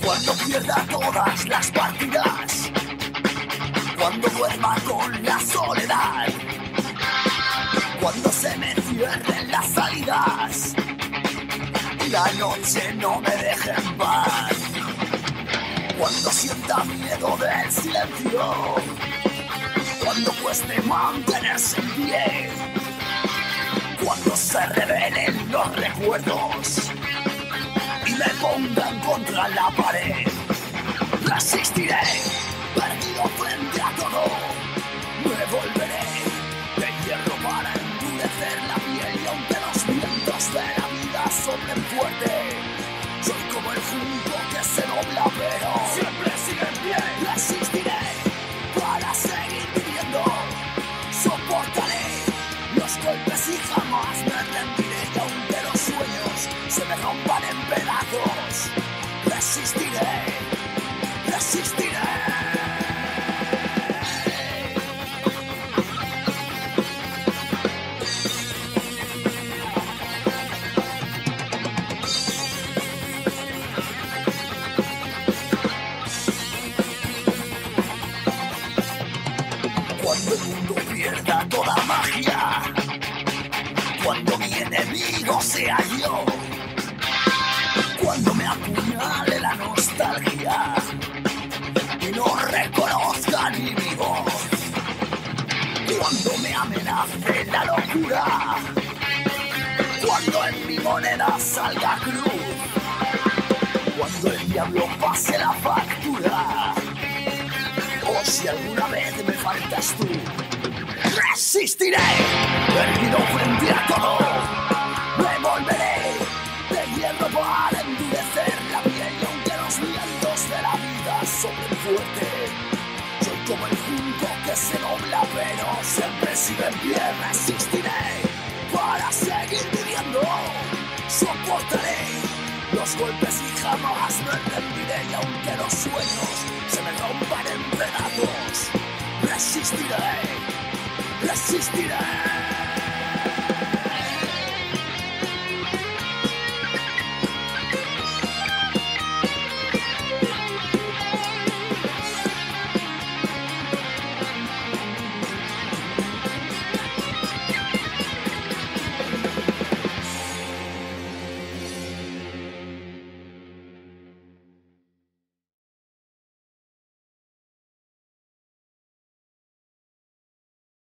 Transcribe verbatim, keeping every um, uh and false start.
Cuando pierda todas las partidas, cuando duerma con la soledad, cuando se me cierren las salidas y la noche no me deje en paz, cuando sienta miedo del silencio, cuando cueste mantenerse en pie, cuando se revelen los recuerdos y me pongan contra la pared, resistiré, perdido frente a todo, me volveré de hierro para endurecer la piel, y aunque los vientos de la vida soplen fuerte, soy como el junco que se dobla pero siempre sigue en pie. Resistiré para seguir viviendo, soportaré los golpes y jamás me rendiré, y aunque los sueños se me rompan en pedazos, resistiré, resistiré. Cuando el mundo pierda toda magia, cuando mi enemigo sea yo, cuando me apuñale la nostalgia y no reconozca ni mi voz, cuando me amenace la locura, cuando en mi moneda salga cruz, cuando el diablo pase la factura, o si alguna vez me faltas tú, resistiré, perdido frente a todo, me volveré de hierro para endurecer la piel, y aunque los vientos de la vida soplen fuerte, soy como el junco que se dobla pero siempre sigue en pie. Resistiré para seguir viviendo, soportaré los golpes y jamás me rendiré, y aunque los sueños se me rompan en pedazos, resistiré, resistiré.